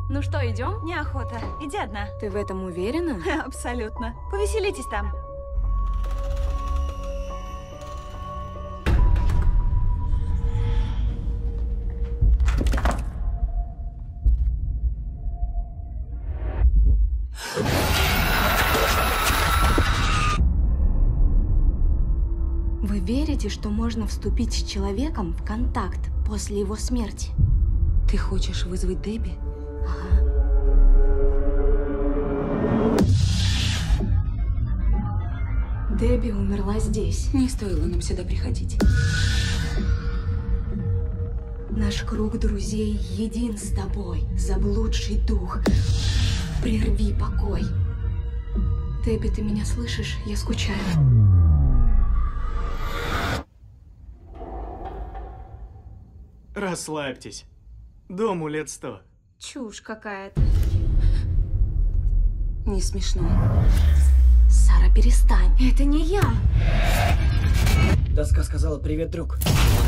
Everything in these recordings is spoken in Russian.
Ну что, идем? Неохота. Иди одна. Ты в этом уверена? Абсолютно. Повеселитесь там. Вы верите, что можно вступить с человеком в контакт после его смерти? Ты хочешь вызвать Дебби? Ага. Дебби умерла здесь. Не стоило нам сюда приходить. Наш круг друзей един с тобой, заблудший дух. Прерви покой. Дебби, ты меня слышишь? Я скучаю. Расслабьтесь. Дому лет 100. Чушь какая-то. Не смешно. Сара, перестань. Это не я. Доска сказала «Привет, друг».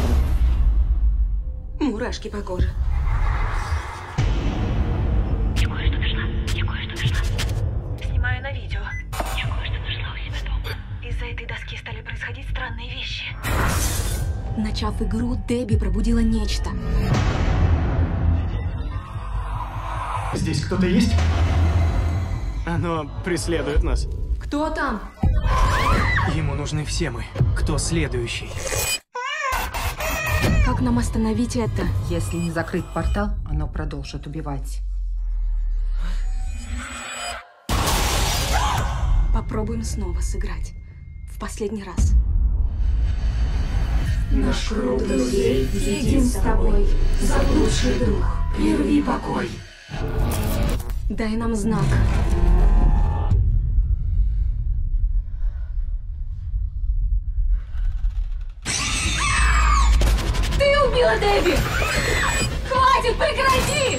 Мурашки по коже. Я кое-что нашла. Снимаю на видео. Я кое-что нашла у себя дома. Из-за этой доски стали происходить странные вещи. Начав игру, Дебби пробудила нечто. Здесь кто-то есть? Оно преследует нас. Кто там? Ему нужны все мы. Кто следующий? Как нам остановить это? Если не закрыть портал, оно продолжит убивать. Попробуем снова сыграть. В последний раз. Наш круг друзей един с тобой, заблудший дух, прерви покой. Дай нам знак. Ты убила Дебби! Хватит, прекрати!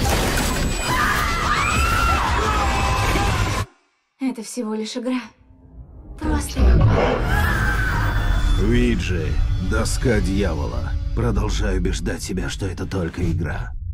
Это всего лишь игра. Просто Уиджи, доска дьявола. Продолжаю убеждать себя, что это только игра.